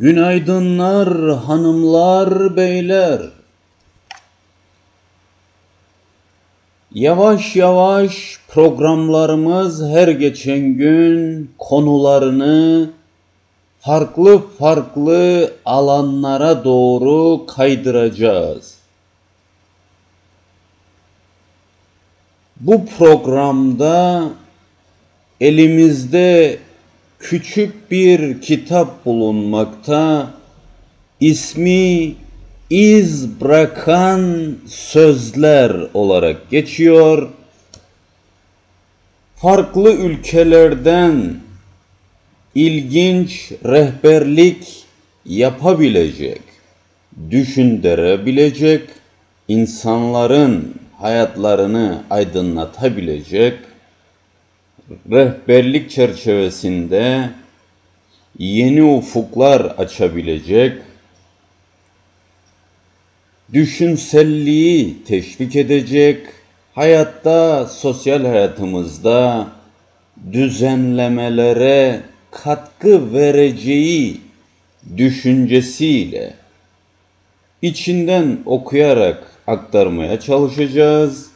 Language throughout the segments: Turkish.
Günaydınlar hanımlar, beyler. Yavaş yavaş programlarımız her geçen gün konularını farklı farklı alanlara doğru kaydıracağız. Bu programda elimizde küçük bir kitap bulunmakta. İsmi İz Bırakan Sözler olarak geçiyor. Farklı ülkelerden ilginç rehberlik yapabilecek, düşündürebilecek, insanların hayatlarını aydınlatabilecek rehberlik çerçevesinde yeni ufuklar açabilecek, düşünselliği teşvik edecek, hayatta, sosyal hayatımızda düzenlemelere katkı vereceği düşüncesiyle içinden okuyarak aktarmaya çalışacağız.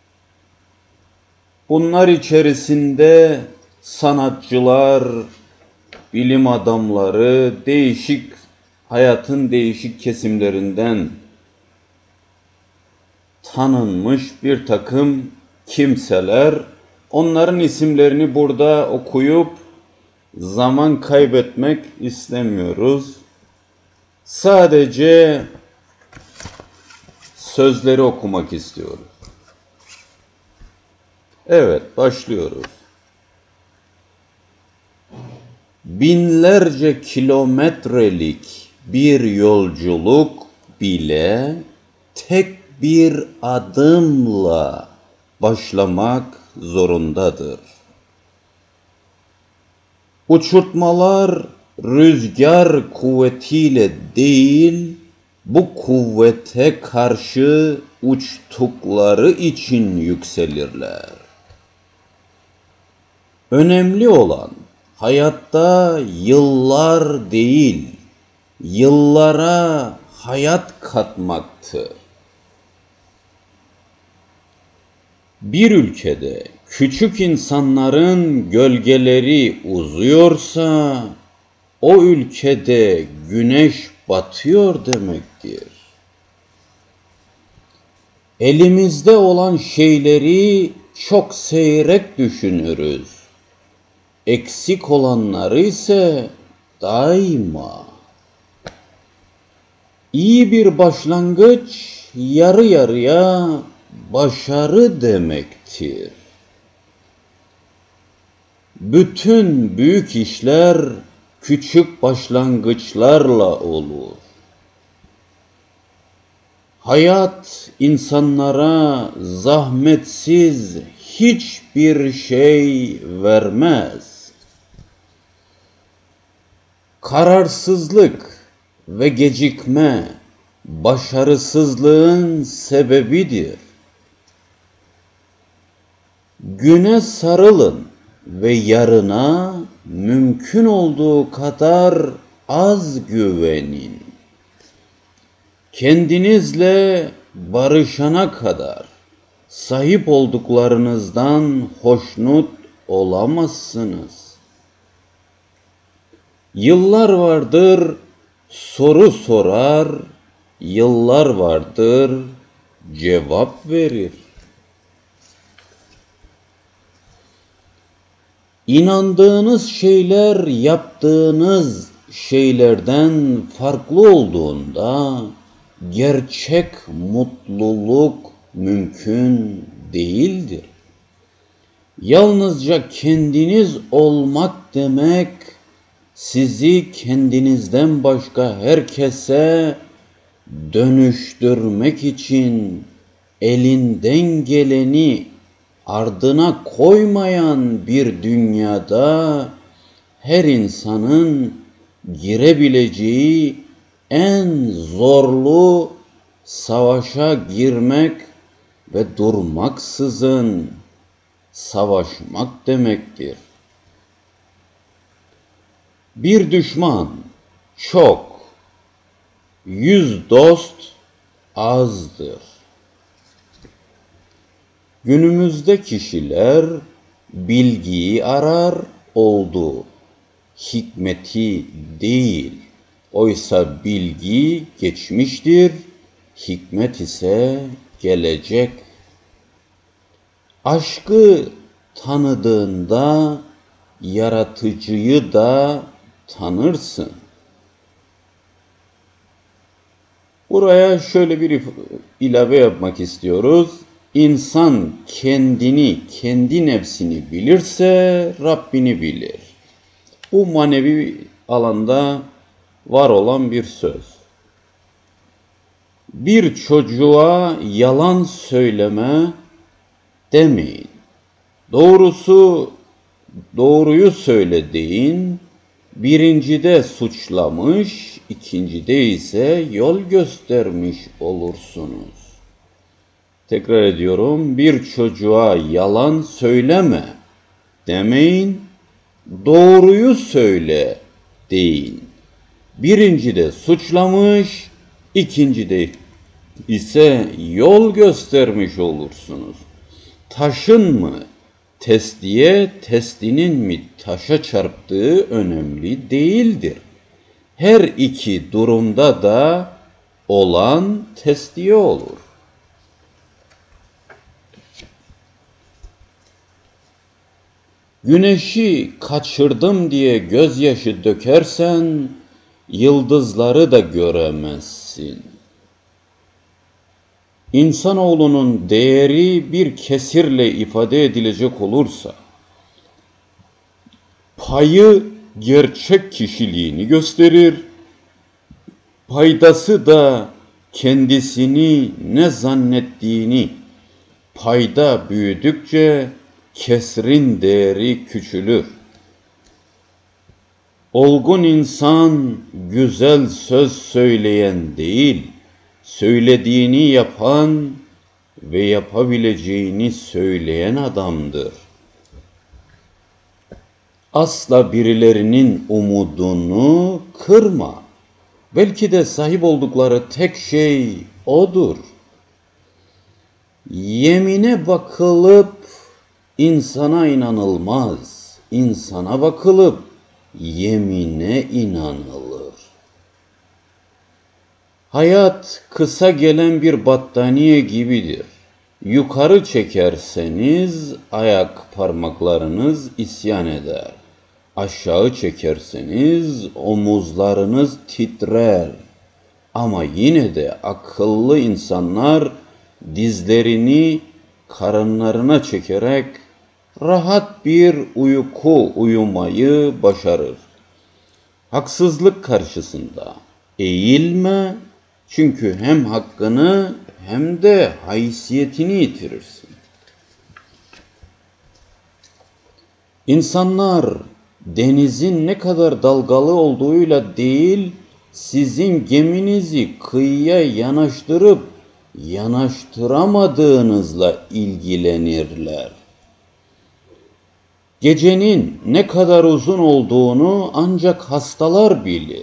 Bunlar içerisinde sanatçılar, bilim adamları, hayatın değişik kesimlerinden tanınmış bir takım kimseler, onların isimlerini burada okuyup zaman kaybetmek istemiyoruz. Sadece sözleri okumak istiyoruz. Evet, başlıyoruz. Binlerce kilometrelik bir yolculuk bile tek bir adımla başlamak zorundadır. Uçurtmalar rüzgar kuvvetiyle değil, bu kuvvete karşı uçtukları için yükselirler. Önemli olan hayatta yıllar değil, yıllara hayat katmaktır. Bir ülkede küçük insanların gölgeleri uzuyorsa, o ülkede güneş batıyor demektir. Elimizde olan şeyleri çok seyrek düşünürüz. Eksik olanları ise daima. İyi bir başlangıç yarı yarıya başarı demektir. Bütün büyük işler küçük başlangıçlarla olur. Hayat insanlara zahmetsiz hiçbir şey vermez. Kararsızlık ve gecikme başarısızlığın sebebidir. Güne sarılın ve yarına mümkün olduğu kadar az güvenin. Kendinizle barışana kadar sahip olduklarınızdan hoşnut olamazsınız. Yıllar vardır soru sorar, yıllar vardır cevap verir. İnandığınız şeyler yaptığınız şeylerden farklı olduğunda gerçek mutluluk mümkün değildir. Yalnızca kendiniz olmak demek, sizi kendinizden başka herkese dönüştürmek için elinden geleni ardına koymayan bir dünyada her insanın girebileceği en zorlu savaşa girmek ve durmaksızın savaşmak demektir. Bir düşman çok, 100 dost azdır. Günümüzde kişiler bilgiyi arar oldu, hikmeti değil. Oysa bilgi geçmiştir, hikmet ise gelecek. Aşkı tanıdığında yaratıcıyı da tanırsın. Buraya şöyle bir ilave yapmak istiyoruz. İnsan kendini, kendi nefsini bilirse Rabbini bilir. Bu manevi alanda var olan bir söz. Bir çocuğa yalan söyleme demeyin. Doğruyu söyle deyin. Birincide suçlamış, ikincide ise yol göstermiş olursunuz. Tekrar ediyorum, bir çocuğa yalan söyleme demeyin, doğruyu söyle deyin. Birincide suçlamış, ikincide ise yol göstermiş olursunuz. Taşın mı testiye, testinin mi taşa çarptığı önemli değildir. Her iki durumda da olan testiye olur. Güneşi kaçırdım diye gözyaşı dökersen, yıldızları da göremezsin. İnsanoğlunun değeri bir kesirle ifade edilecek olursa, payı gerçek kişiliğini gösterir, paydası da kendisini ne zannettiğini, payda büyüdükçe kesrin değeri küçülür. Olgun insan güzel söz söyleyen değil, söylediğini yapan ve yapabileceğini söyleyen adamdır. Asla birilerinin umudunu kırma. Belki de sahip oldukları tek şey odur. Yemine bakılıp insana inanılmaz. İnsana bakılıp yemine inanılır. Hayat kısa gelen bir battaniye gibidir. Yukarı çekerseniz ayak parmaklarınız isyan eder. Aşağı çekerseniz omuzlarınız titrer. Ama yine de akıllı insanlar dizlerini karınlarına çekerek rahat bir uyku uyumayı başarır. Haksızlık karşısında eğilme, çünkü hem hakkını hem de haysiyetini yitirirsin. İnsanlar denizin ne kadar dalgalı olduğuyla değil, sizin geminizi kıyıya yanaştırıp yanaştıramadığınızla ilgilenirler. Gecenin ne kadar uzun olduğunu ancak hastalar bilir.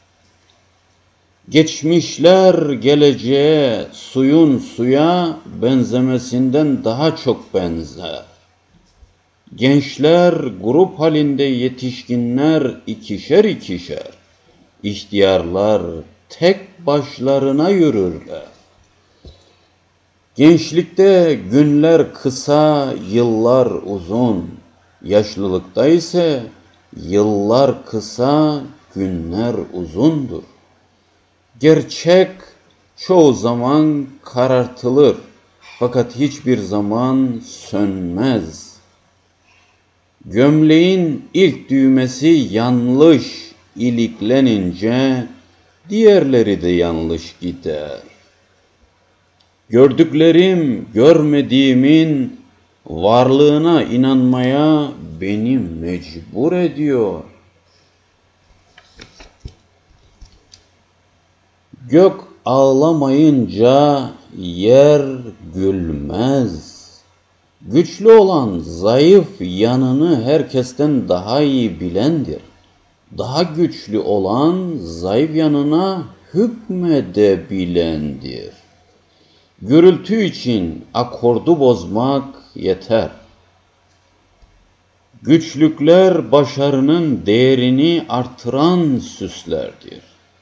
Geçmişler geleceğe suyun suya benzemesinden daha çok benzer. Gençler grup halinde, yetişkinler ikişer ikişer, ihtiyarlar tek başlarına yürürler. Gençlikte günler kısa, yıllar uzun. Yaşlılıkta ise yıllar kısa, günler uzundur. Gerçek çoğu zaman karartılır, fakat hiçbir zaman sönmez. Gömleğin ilk düğmesi yanlış iliklenince diğerleri de yanlış gider. Gördüklerim görmediğimin varlığına inanmaya beni mecbur ediyor. Gök ağlamayınca yer gülmez. Güçlü olan zayıf yanını herkesten daha iyi bilendir. daha güçlü olan zayıf yanına hükmedebilendir. Gürültü için akordu bozmak yeter. Güçlükler başarının değerini artıran süslerdir.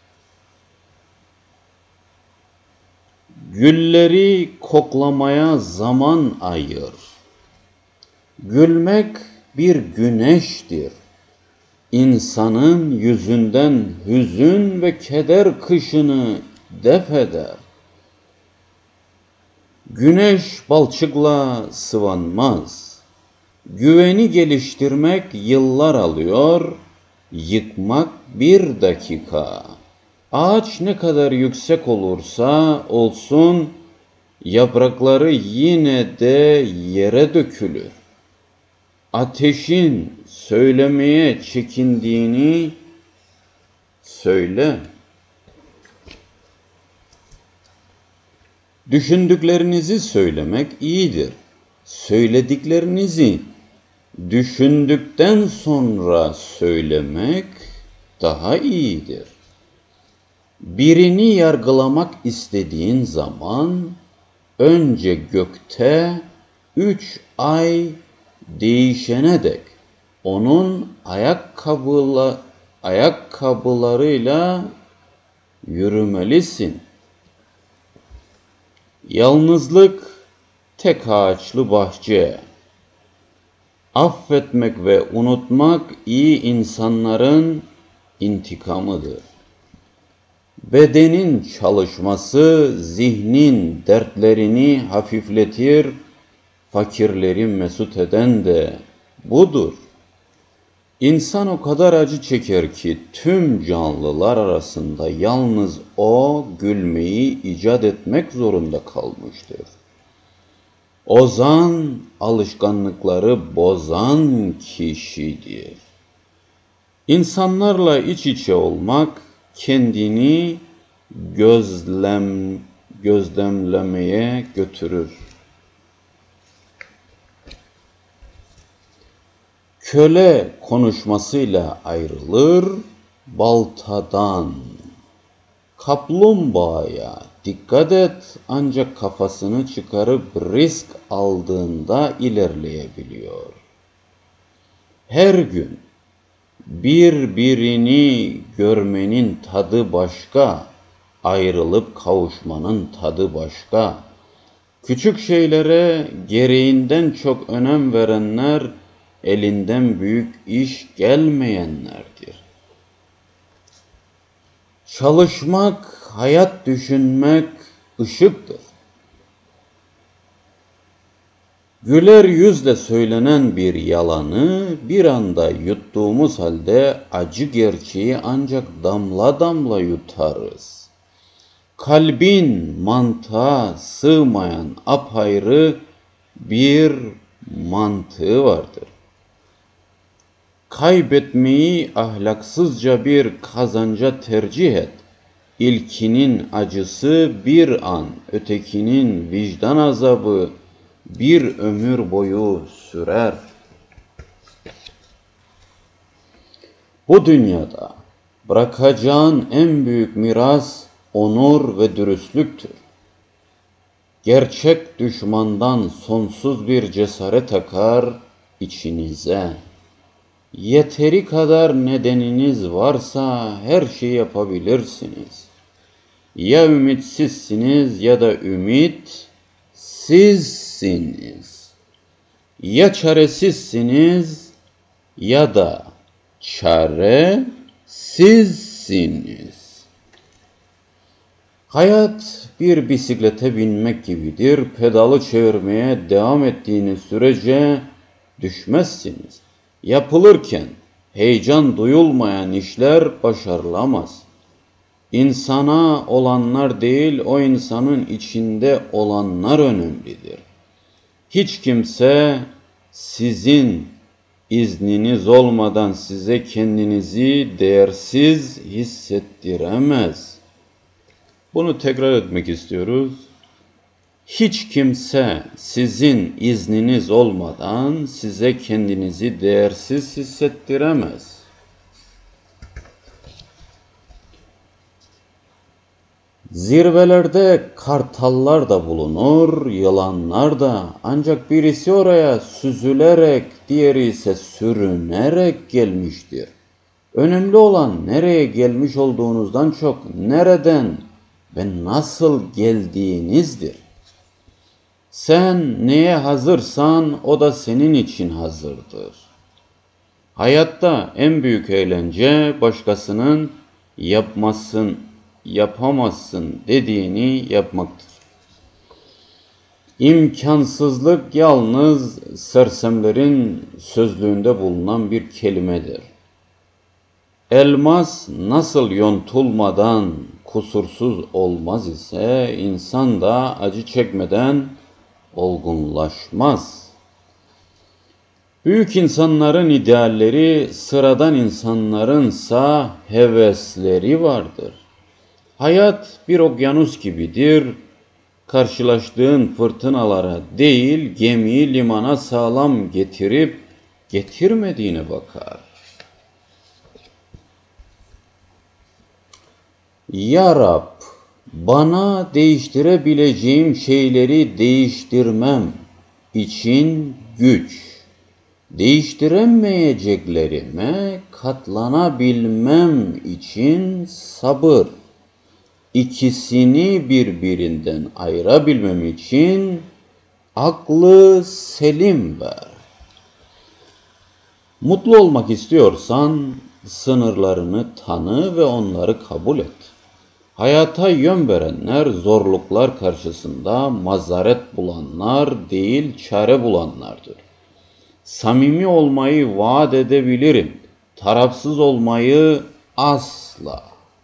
Gülleri koklamaya zaman ayır. Gülmek bir güneştir. İnsanın yüzünden hüzün ve keder kışını def eder. Güneş balçıkla sıvanmaz. Güveni geliştirmek yıllar alıyor, yıkmak bir dakika. Ağaç ne kadar yüksek olursa olsun, yaprakları yine de yere dökülür. Ateşin söylemeye çekindiğini söyle. Düşündüklerinizi söylemek iyidir. Söylediklerinizi düşündükten sonra söylemek daha iyidir. Birini yargılamak istediğin zaman önce gökte 3 ay değişene dek onun ayakkabılarıyla yürümelisin. Yalnızlık tek ağaçlı bahçe. Affetmek ve unutmak iyi insanların intikamıdır. Bedenin çalışması zihnin dertlerini hafifletir, fakirleri mesut eden de budur. İnsan o kadar acı çeker ki tüm canlılar arasında yalnız o gülmeyi icat etmek zorunda kalmıştır. Ozan alışkanlıkları bozan kişidir. İnsanlarla iç içe olmak kendini gözlemlemeye götürür. Köle konuşmasıyla ayrılır baltadan. Kaplumbağaya dikkat et, ancak kafasını çıkarıp risk aldığında ilerleyebiliyor. Her gün birbirini görmenin tadı başka, ayrılıp kavuşmanın tadı başka. Küçük şeylere gereğinden çok önem verenler, elinden büyük iş gelmeyenlerdir. Çalışmak, hayat düşünmek ışıktır. Güler yüzle söylenen bir yalanı bir anda yuttuğumuz halde acı gerçeği ancak damla damla yutarız. Kalbin mantığa sığmayan apayrı bir mantığı vardır. Kaybetmeyi ahlaksızca bir kazanca tercih et. İlkinin acısı bir an, ötekinin vicdan azabı bir ömür boyu sürer. Bu dünyada bırakacağın en büyük miras onur ve dürüstlüktür. Gerçek düşmandan sonsuz bir cesaret akar içinize. Yeteri kadar nedeniniz varsa her şeyi yapabilirsiniz. Ya ümitsizsiniz ya da ümit sizsiniz. Ya çaresizsiniz ya da çare sizsiniz. Hayat bir bisiklete binmek gibidir. Pedalı çevirmeye devam ettiğiniz sürece düşmezsiniz. Yapılırken heyecan duyulmayan işler başarılamaz. İnsana olanlar değil, o insanın içinde olanlar önemlidir. Hiç kimse sizin izniniz olmadan size kendinizi değersiz hissettiremez. Bunu tekrar etmek istiyoruz. Hiç kimse sizin izniniz olmadan size kendinizi değersiz hissettiremez. Zirvelerde kartallar da bulunur, yılanlar da, ancak birisi oraya süzülerek, diğeri ise sürünerek gelmiştir. Önemli olan nereye gelmiş olduğunuzdan çok nereden ve nasıl geldiğinizdir. Sen neye hazırsan o da senin için hazırdır. Hayatta en büyük eğlence başkasının yapamazsın dediğini yapmaktır. İmkansızlık yalnız sersemlerin sözlüğünde bulunan bir kelimedir. Elmas nasıl yontulmadan kusursuz olmaz ise insan da acı çekmeden olgunlaşmaz. Büyük insanların idealleri, sıradan insanlarınsa hevesleri vardır. Hayat bir okyanus gibidir. Karşılaştığın fırtınalara değil, gemiyi limana sağlam getirip getirmediğine bakar. Ya Rab, bana değiştirebileceğim şeyleri değiştirmem için güç, değiştiremeyeceklerime katlanabilmem için sabır, ikisini birbirinden ayırabilmem için aklı selim ver. Mutlu olmak istiyorsan sınırlarını tanı ve onları kabul et. Hayata yön verenler zorluklar karşısında mazaret bulanlar değil çare bulanlardır. Samimi olmayı vaat edebilirim, tarafsız olmayı asla.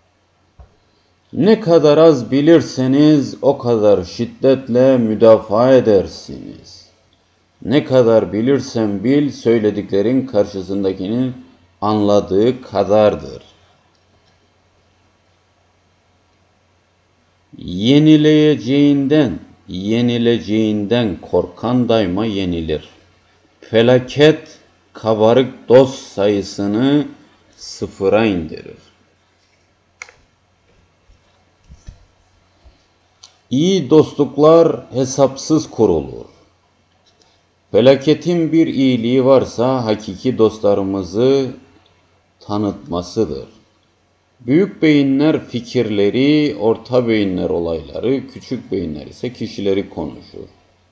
Ne kadar az bilirseniz o kadar şiddetle müdafaa edersiniz. Ne kadar bilirsen bil, söylediklerin karşısındakinin anladığı kadardır. Yenileceğinden korkan daima yenilir. Felaket kabarık dost sayısını sıfıra indirir. İyi dostluklar hesapsız kurulur. Felaketin bir iyiliği varsa hakiki dostlarımızı tanıtmasıdır. Büyük beyinler fikirleri, orta beyinler olayları, küçük beyinler ise kişileri konuşur.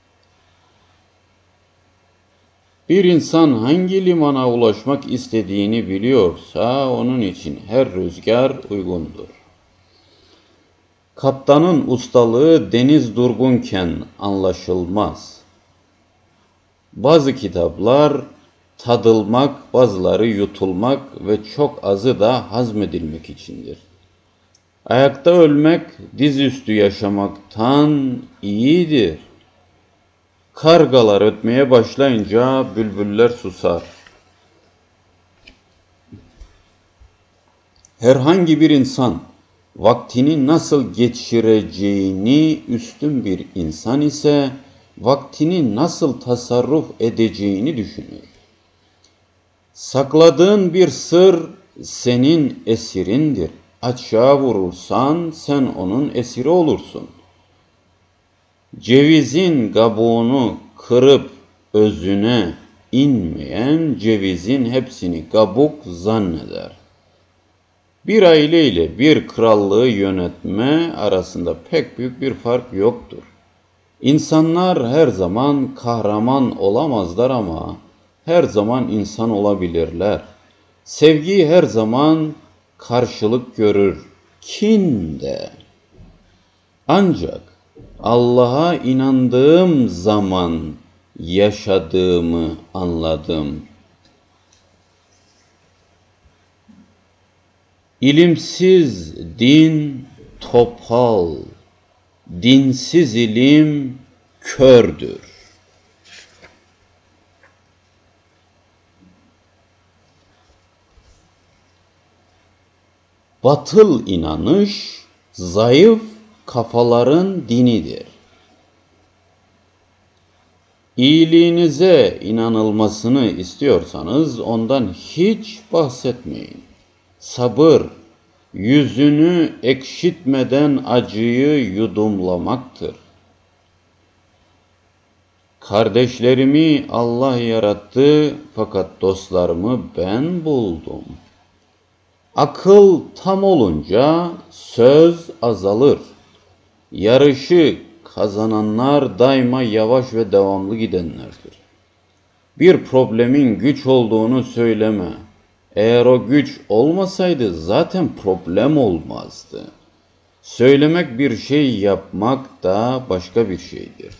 Bir insan hangi limana ulaşmak istediğini biliyorsa onun için her rüzgar uygundur. Kaptanın ustalığı deniz durgunken anlaşılmaz. Bazı kitaplar tadılmak, bazıları yutulmak ve çok azı da hazmedilmek içindir. Ayakta ölmek dizüstü yaşamaktan iyidir. Kargalar ötmeye başlayınca bülbüller susar. Herhangi bir insan vaktini nasıl geçireceğini üstün bir insan ise vaktini nasıl tasarruf edeceğini düşünür. Sakladığın bir sır senin esirindir. Açığa vurursan sen onun esiri olursun. Cevizin kabuğunu kırıp özüne inmeyen cevizin hepsini kabuk zanneder. Bir aile ile bir krallığı yönetme arasında pek büyük bir fark yoktur. İnsanlar her zaman kahraman olamazlar ama her zaman insan olabilirler. Sevgi her zaman karşılık görür. Kin de. Ancak Allah'a inandığım zaman yaşadığımı anladım. İlimsiz din topal, dinsiz ilim kördür. Batıl inanış zayıf kafaların dinidir. İyiliğinize inanılmasını istiyorsanız ondan hiç bahsetmeyin. Sabır, yüzünü ekşitmeden acıyı yudumlamaktır. Kardeşlerimi Allah yarattı fakat dostlarımı ben buldum. Akıl tam olunca söz azalır. Yarışı kazananlar daima yavaş ve devamlı gidenlerdir. Bir problemin güç olduğunu söyleme. Eğer o güç olmasaydı zaten problem olmazdı. Söylemek bir şey, yapmak da başka bir şeydir.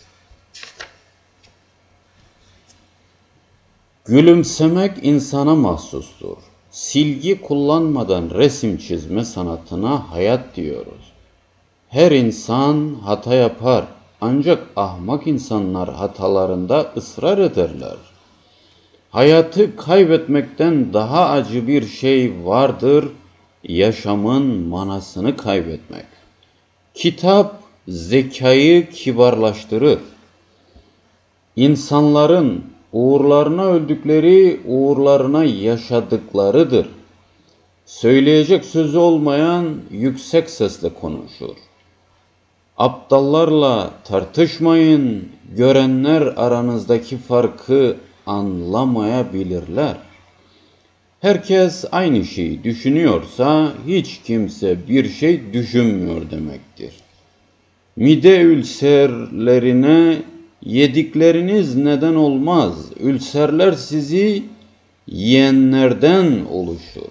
Gülümsemek insana mahsustur. Silgi kullanmadan resim çizme sanatına hayat diyoruz. Her insan hata yapar, ancak ahmak insanlar hatalarında ısrar ederler. Hayatı kaybetmekten daha acı bir şey vardır, yaşamın manasını kaybetmek. Kitap zekayı kibarlaştırır. İnsanların uğurlarına öldükleri, uğurlarına yaşadıklarıdır. Söyleyecek sözü olmayan yüksek sesle konuşur. Aptallarla tartışmayın, görenler aranızdaki farkı anlamayabilirler. Herkes aynı şeyi düşünüyorsa hiç kimse bir şey düşünmüyor demektir. Mide ülserlerine yedikleriniz neden olmaz. Ülserler sizi yiyenlerden oluşur.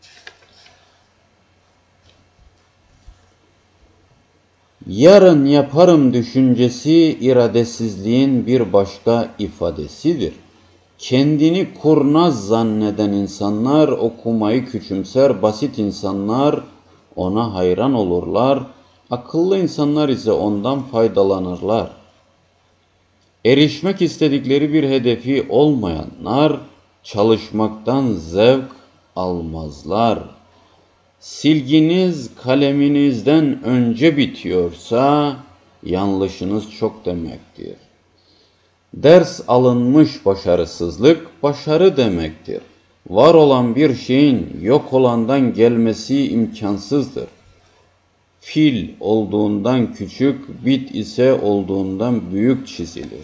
Yarın yaparım düşüncesi iradesizliğin bir başka ifadesidir. Kendini kurnaz zanneden insanlar okumayı küçümser, basit insanlar ona hayran olurlar, akıllı insanlar ise ondan faydalanırlar. Erişmek istedikleri bir hedefi olmayanlar çalışmaktan zevk almazlar. Silginiz kaleminizden önce bitiyorsa yanlışınız çok demektir. Ders alınmış başarısızlık başarı demektir. Var olan bir şeyin yok olandan gelmesi imkansızdır. Fil olduğundan küçük, bit ise olduğundan büyük çizilir.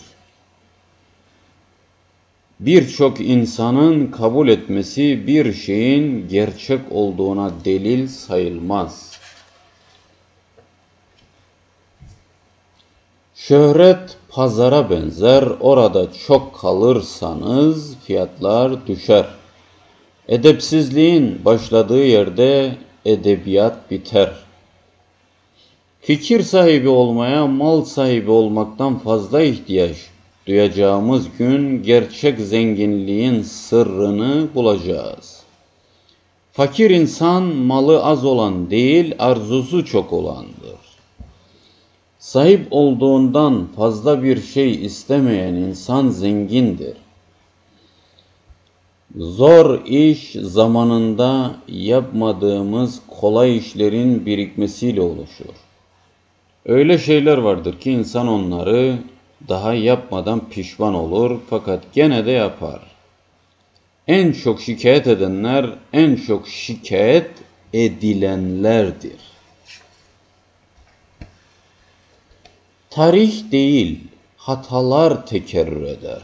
Birçok insanın kabul etmesi bir şeyin gerçek olduğuna delil sayılmaz. Şöhret pazara benzer, orada çok kalırsanız fiyatlar düşer. Edepsizliğin başladığı yerde edebiyat biter. Fikir sahibi olmaya mal sahibi olmaktan fazla ihtiyaç duyacağımız gün gerçek zenginliğin sırrını bulacağız. Fakir insan malı az olan değil, arzusu çok olandır. Sahip olduğundan fazla bir şey istemeyen insan zengindir. Zor iş zamanında yapmadığımız kolay işlerin birikmesiyle oluşur. Öyle şeyler vardır ki insan onları daha yapmadan pişman olur fakat gene de yapar. En çok şikayet edenler en çok şikayet edilenlerdir. Tarih değil, hatalar tekerrür eder.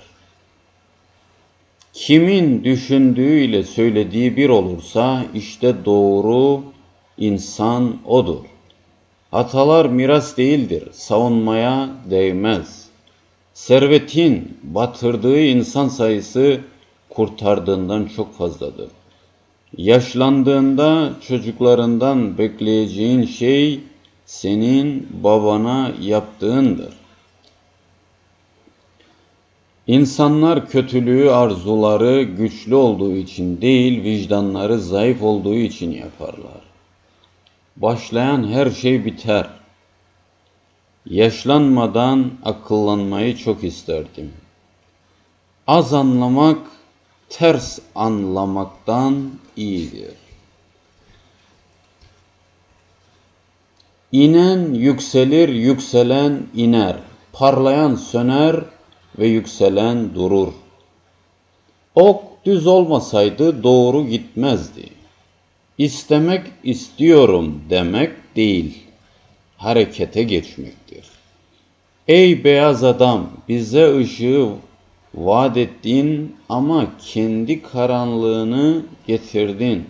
Kimin düşündüğüyle söylediği bir olursa işte doğru insan odur. Hatalar miras değildir, savunmaya değmez. Servetin batırdığı insan sayısı kurtardığından çok fazladır. Yaşlandığında çocuklarından bekleyeceğin şey senin babana yaptığındır. İnsanlar kötülüğü arzuları güçlü olduğu için değil, vicdanları zayıf olduğu için yaparlar. Başlayan her şey biter. Yaşlanmadan akıllanmayı çok isterdim. Az anlamak ters anlamaktan iyidir. İnen yükselir, yükselen iner. Parlayan söner ve yükselen durur. Ok düz olmasaydı doğru gitmezdi. İstemek istiyorum demek değil, harekete geçmektir. Ey beyaz adam, bize ışığı vaat ettin ama kendi karanlığını getirdin.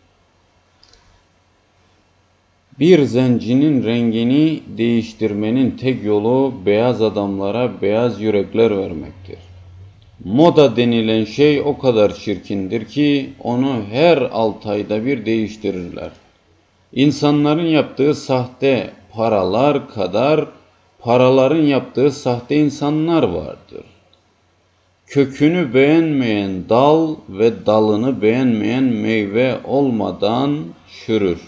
Bir zencinin rengini değiştirmenin tek yolu beyaz adamlara beyaz yürekler vermektir. Moda denilen şey o kadar çirkindir ki onu her 6 ayda bir değiştirirler. İnsanların yaptığı sahte paralar kadar paraların yaptığı sahte insanlar vardır. Kökünü beğenmeyen dal ve dalını beğenmeyen meyve olmadan çürür.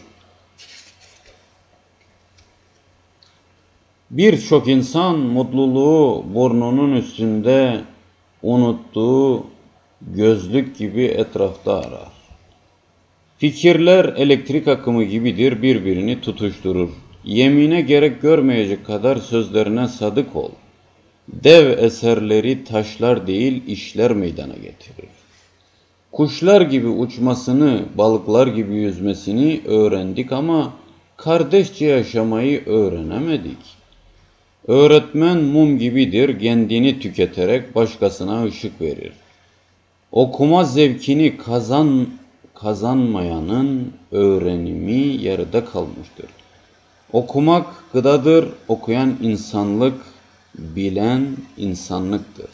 Birçok insan mutluluğu burnunun üstünde unuttuğu gözlük gibi etrafta arar. Fikirler elektrik akımı gibidir, birbirini tutuşturur. Yemine gerek görmeyecek kadar sözlerine sadık ol. Dev eserleri taşlar değil işler meydana getirir. Kuşlar gibi uçmasını, balıklar gibi yüzmesini öğrendik ama kardeşçe yaşamayı öğrenemedik. Öğretmen mum gibidir, kendini tüketerek başkasına ışık verir. Okuma zevkini kazanmayanın öğrenimi yarıda kalmıştır. Okumak gıdadır, okuyan insanlık, bilen insanlıktır.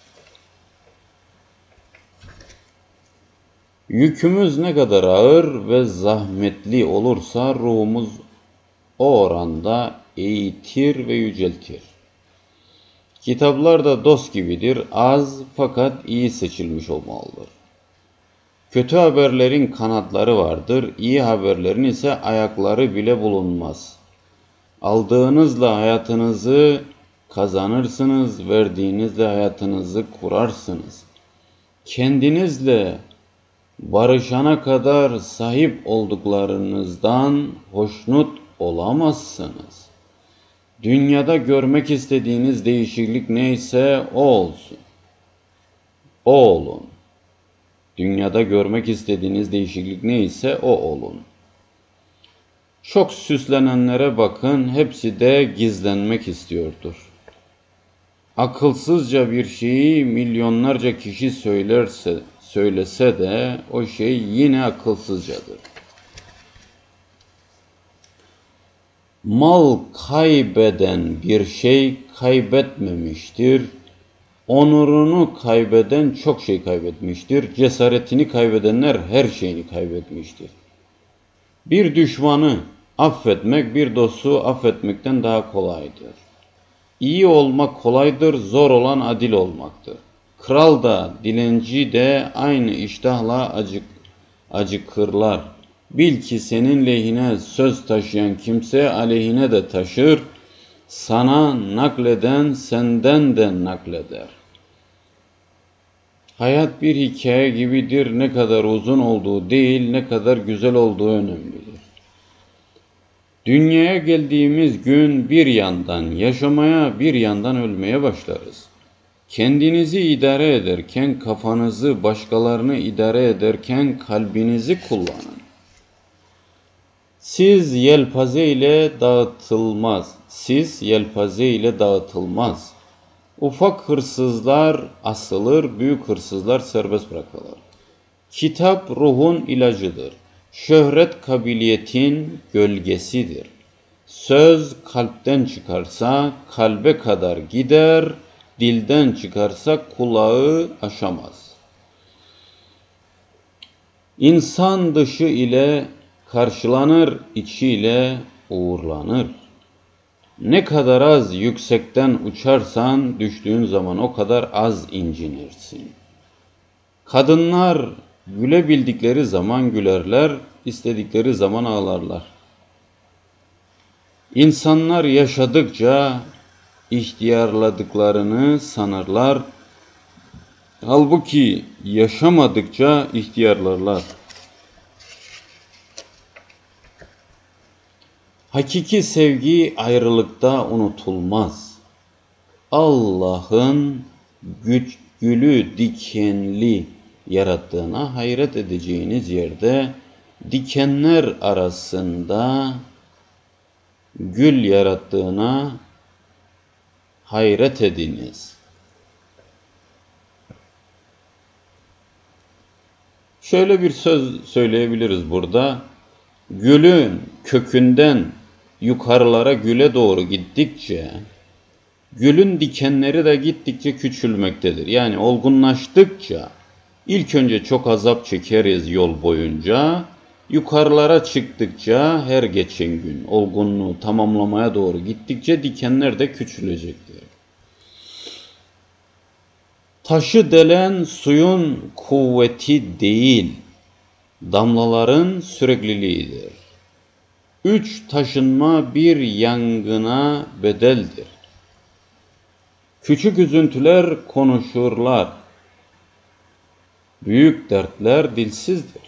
Yükümüz ne kadar ağır ve zahmetli olursa ruhumuz o oranda eğitir ve yüceltir. Kitaplar da dost gibidir, az fakat iyi seçilmiş olmalıdır. Kötü haberlerin kanatları vardır, iyi haberlerin ise ayakları bile bulunmaz. Aldığınızla hayatınızı kazanırsınız, verdiğinizle hayatınızı kurarsınız. Kendinizle barışana kadar sahip olduklarınızdan hoşnut olamazsınız. Dünyada görmek istediğiniz değişiklik neyse o olsun. O olun. Dünyada görmek istediğiniz değişiklik neyse o olun. Çok süslenenlere bakın, hepsi de gizlenmek istiyordur. Akılsızca bir şeyi milyonlarca kişi söylese de o şey yine akılsızcadır. Mal kaybeden bir şey kaybetmemiştir. Onurunu kaybeden çok şey kaybetmiştir. Cesaretini kaybedenler her şeyini kaybetmiştir. Bir düşmanı affetmek bir dostu affetmekten daha kolaydır. İyi olmak kolaydır, zor olan adil olmaktır. Kral da dilenci de aynı iştahla acıkırlar. Bil ki senin lehine söz taşıyan kimse aleyhine de taşır, sana nakleden senden de nakleder. Hayat bir hikaye gibidir, ne kadar uzun olduğu değil, ne kadar güzel olduğu önemlidir. Dünyaya geldiğimiz gün bir yandan yaşamaya, bir yandan ölmeye başlarız. Kendinizi idare ederken, kafanızı, başkalarını idare ederken kalbinizi kullanın. Siz yelpaze ile dağıtılmaz. Ufak hırsızlar asılır, büyük hırsızlar serbest bırakılır. Kitap ruhun ilacıdır. Şöhret kabiliyetin gölgesidir. Söz kalpten çıkarsa kalbe kadar gider, dilden çıkarsa kulağı aşamaz. İnsan dışı ile karşılanır, içiyle uğurlanır. Ne kadar az yüksekten uçarsan düştüğün zaman o kadar az incinirsin. Kadınlar gülebildikleri zaman gülerler, istedikleri zaman ağlarlar. İnsanlar yaşadıkça ihtiyarladıklarını sanırlar. Halbuki yaşamadıkça ihtiyarlarlar. Hakiki sevgi ayrılıkta unutulmaz. Allah'ın gülü dikenli yarattığına hayret edeceğiniz yerde dikenler arasında gül yarattığına hayret ediniz. Şöyle bir söz söyleyebiliriz burada. Gülün kökünden yukarılara güle doğru gittikçe, gülün dikenleri de gittikçe küçülmektedir. Yani olgunlaştıkça, ilk önce çok azap çekeriz yol boyunca, yukarılara çıktıkça her geçen gün olgunluğu tamamlamaya doğru gittikçe dikenler de küçülecektir. Taşı delen suyun kuvveti değil, damlaların sürekliliğidir. 3 taşınma bir yangına bedeldir. Küçük üzüntüler konuşurlar. Büyük dertler dilsizdir.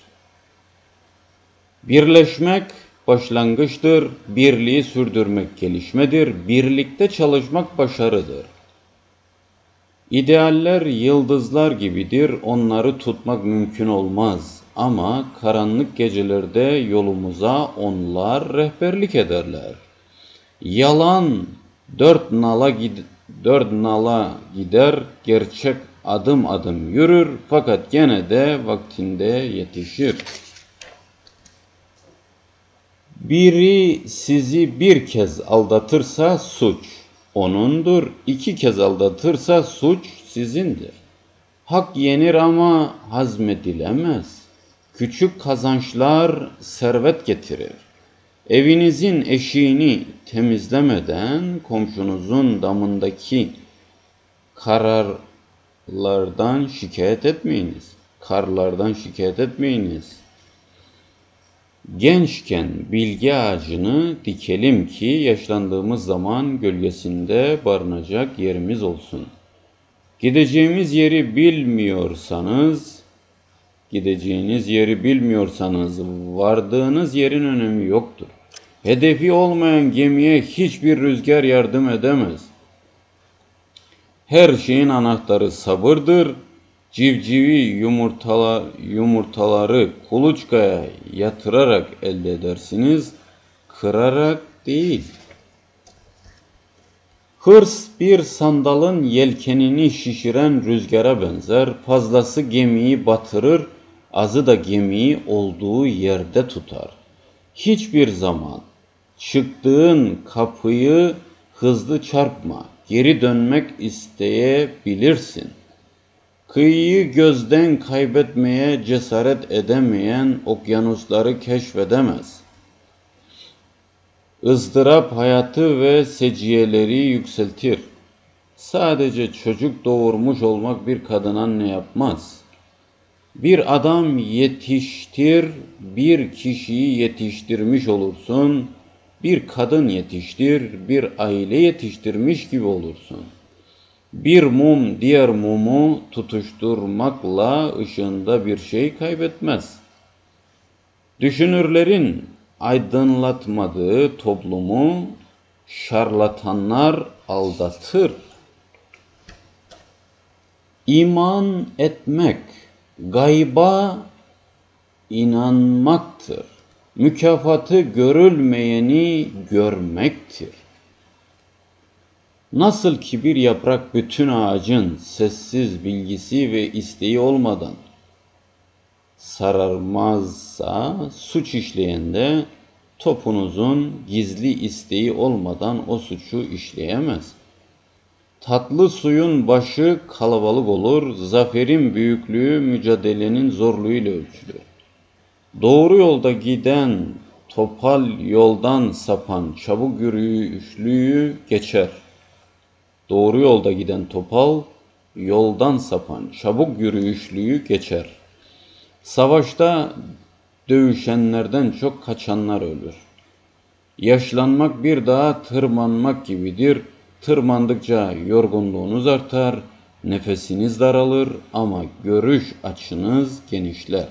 Birleşmek başlangıçtır, birliği sürdürmek gelişmedir, birlikte çalışmak başarıdır. İdealler yıldızlar gibidir, onları tutmak mümkün olmaz. Ama karanlık gecelerde yolumuza onlar rehberlik ederler. Yalan dört nala gider, gerçek adım adım yürür fakat gene de vaktinde yetişir. Biri sizi bir kez aldatırsa suç onundur, 2 kez aldatırsa suç sizindir. Hak yenir ama hazmedilemez. Küçük kazançlar servet getirir. Evinizin eşiğini temizlemeden komşunuzun damındaki karlardan şikayet etmeyiniz. Gençken bilgi ağacını dikelim ki yaşlandığımız zaman gölgesinde barınacak yerimiz olsun. Gideceğiniz yeri bilmiyorsanız vardığınız yerin önemi yoktur. Hedefi olmayan gemiye hiçbir rüzgar yardım edemez. Her şeyin anahtarı sabırdır. Civcivi yumurtaları kuluçkaya yatırarak elde edersiniz, kırarak değil. Hırs bir sandalın yelkenini şişiren rüzgara benzer. Fazlası gemiyi batırır, azı da gemiyi olduğu yerde tutar. Hiçbir zaman çıktığın kapıyı hızlı çarpma. Geri dönmek isteyebilirsin. Kıyıyı gözden kaybetmeye cesaret edemeyen okyanusları keşfedemez. ızdırap hayatı ve seciyeleri yükseltir. Sadece çocuk doğurmuş olmak bir kadına ne yapmaz? Bir adam yetiştir, bir kişiyi yetiştirmiş olursun. Bir kadın yetiştir, bir aile yetiştirmiş gibi olursun. Bir mum diğer mumu tutuşturmakla ışığında bir şey kaybetmez. Düşünürlerin aydınlatmadığı toplumu şarlatanlar aldatır. İman etmek, gayba inanmaktır. Mükafatı görülmeyeni görmektir. Nasıl ki bir yaprak bütün ağacın sessiz bilgisi ve isteği olmadan sararmazsa, suç işleyen de topunuzun gizli isteği olmadan o suçu işleyemez. Tatlı suyun başı kalabalık olur, zaferin büyüklüğü mücadelenin zorluğuyla ölçülür. Doğru yolda giden topal yoldan sapan çabuk yürüyüşlüyü geçer. Doğru yolda giden topal yoldan sapan çabuk yürüyüşlüyü geçer. Savaşta dövüşenlerden çok kaçanlar ölür. Yaşlanmak bir dağa tırmanmak gibidir. Tırmandıkça yorgunluğunuz artar, nefesiniz daralır ama görüş açınız genişler.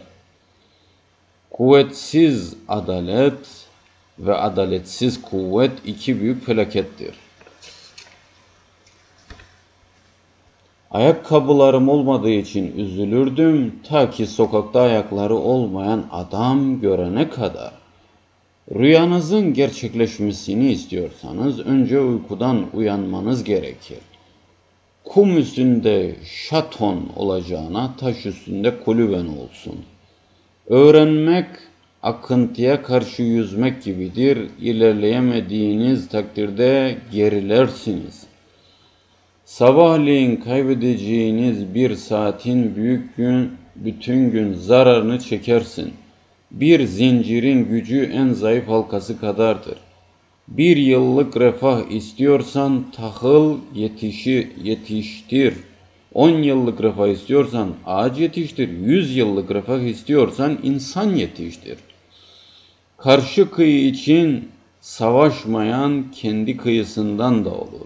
Kuvvetsiz adalet ve adaletsiz kuvvet 2 büyük felakettir. Ayakkabılarım olmadığı için üzülürdüm ta ki sokakta ayakları olmayan adam görene kadar. Rüyanızın gerçekleşmesini istiyorsanız önce uykudan uyanmanız gerekir. Kum üstünde şaton olacağına taş üstünde kulüben olsun. Öğrenmek akıntıya karşı yüzmek gibidir. İlerleyemediğiniz takdirde gerilersiniz. Sabahleyin kaybedeceğiniz bir saatin bütün gün zararını çekersin. Bir zincirin gücü en zayıf halkası kadardır. Bir yıllık refah istiyorsan tahıl yetiştir. 10 yıllık refah istiyorsan ağaç yetiştir. 100 yıllık refah istiyorsan insan yetiştir. Karşı kıyı için savaşmayan kendi kıyısından da olur.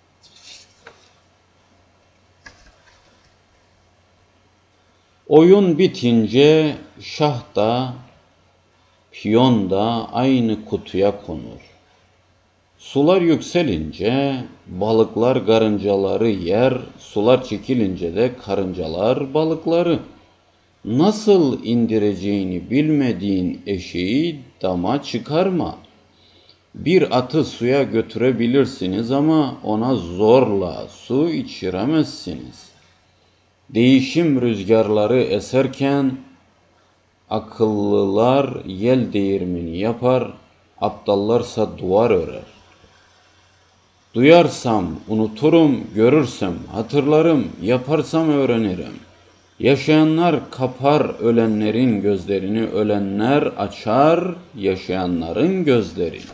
Oyun bitince şah da piyon da aynı kutuya konur. Sular yükselince balıklar karıncaları yer, sular çekilince de karıncalar balıkları. Nasıl indireceğini bilmediğin eşeği dama çıkarma. Bir atı suya götürebilirsiniz ama ona zorla su içiremezsiniz. Değişim rüzgarları eserken akıllılar yel değirmeni yapar, aptallarsa duvar örer. Duyarsam unuturum, görürsem hatırlarım, yaparsam öğrenirim. Yaşayanlar kapar ölenlerin gözlerini, ölenler açar yaşayanların gözlerini.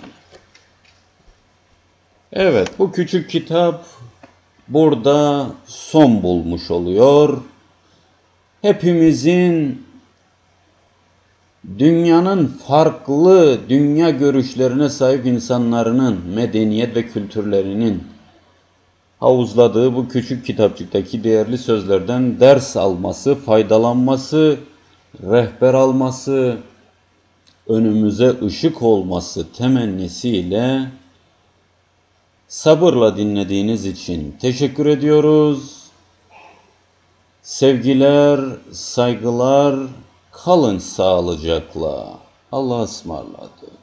Evet, bu küçük kitap burada son bulmuş oluyor. Hepimizin dünyanın farklı dünya görüşlerine sahip insanların medeniyet ve kültürlerinin havuzladığı bu küçük kitapçıktaki değerli sözlerden ders alması, faydalanması, rehber alması, önümüze ışık olması temennisiyle sabırla dinlediğiniz için teşekkür ediyoruz. Sevgiler, saygılar, kalın sağlıcakla. Allah'a ısmarladık.